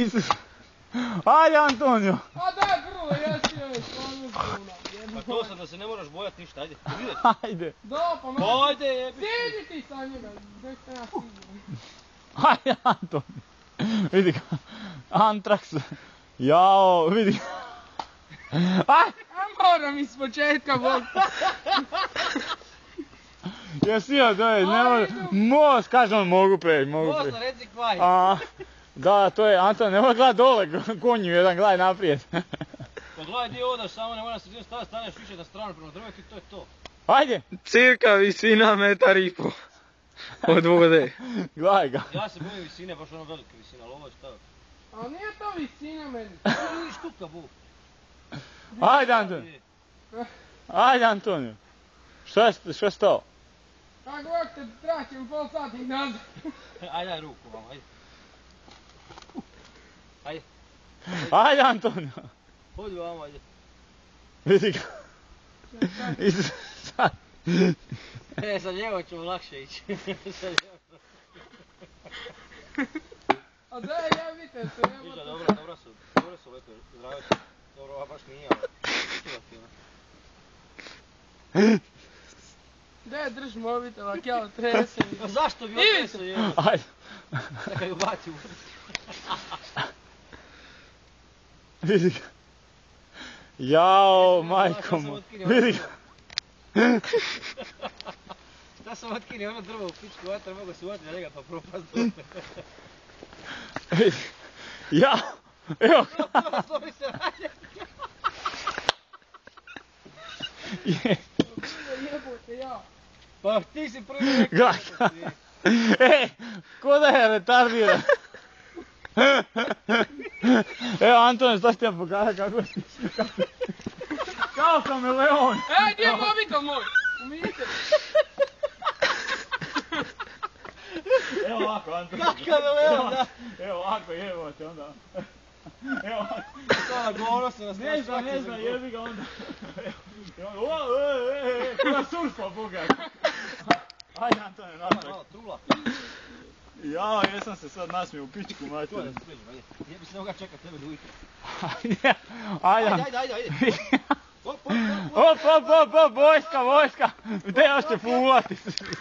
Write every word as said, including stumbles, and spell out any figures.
Isus. Ajde Antonio. A daj prvo, jesi joj, stvarno zbuna. Pa to sam da se ne moraš bojat ništa, ajde. Ajde. Da, pa malo. Ajde jebi. Sidi ti sa njega, gdje ste ja siguran. Ajde Antonio. Vidi ga. Antrax. Jao, vidi ga. Aj! A moram iz početka, Bog. Jesi joj, doj, ne može. Most, kaže on, mogu preći, mogu Most, preći. reci kvaj. A, da, to je, Anton, nemoj gledaj dole, konju jedan, gledaj naprijed. Pa gledaj gdje odaš, samo ne moram se gdje staviti, staneš više na stranu prema drvetu i to je to. Ajde! Cirka visina metar i po od vode. Gledaj ga. Ja se bojim visine, baš ono velike visine, ali ovo je šta? A nije to visina meni. Ti vidiš kuka, bu. Ajde Antonio. Ajde Antonio. Šta je, šta je stao? Kako god te traćem pol sata i nazad. Ajde, daj ruku vam, ajde. Ajde. Ajde Antonio. Hodi vam, ajde. Vidi ga. Isus, sad. E, sa lijevo ćemo lakše ići. Sa lijevo. A daj, ja vidite se, nema Ništa, to. dobro, dobro su, dobro su lepe, zdrave su. Dobro, ova baš nije, ali... Čuva ti ona. Daj, drž mobitel, ak ja otresem. Pa zašto bi Ivica! otresao jebo? Ajde. Čekaj ju baci u vrti. Vidi ga. Jao, majko mu. Vidi ga. Šta sam otkinio ono drvo u pičku vatra, mogu se uvati na njega pa propast dole. Vidi. Jao. Evo. Slovi se radnje. Je. Jebote, ja. Pa ti si prvi rekao. Gledaj. Ej, ko da je retardiran. Evo Antone, šta ću ti ja pokazati kako si. Kao kameleon. E, gdje je mobitel moj? Umijete. Evo ovako Antone. Kak kameleon, da. Evo ovako, jevo te onda. Evo ovako. Sada govno se nas Ne znam, ne znam, jebi ga onda. I onda, o, e, e, e, kada surfa, boga. Ajde Antone, natrag. Malo trula. Jao, jesam se sad nasmio u pičku To je materiju. da se priđem, ajde. Nije bi se ne moga čekat tebe do ujutro. Ajde, ajde. Ajde, ajde, ajde, ajde. Op, op, op, op. Op, op, op, op, vojska, vojska. Gdje još će fulati?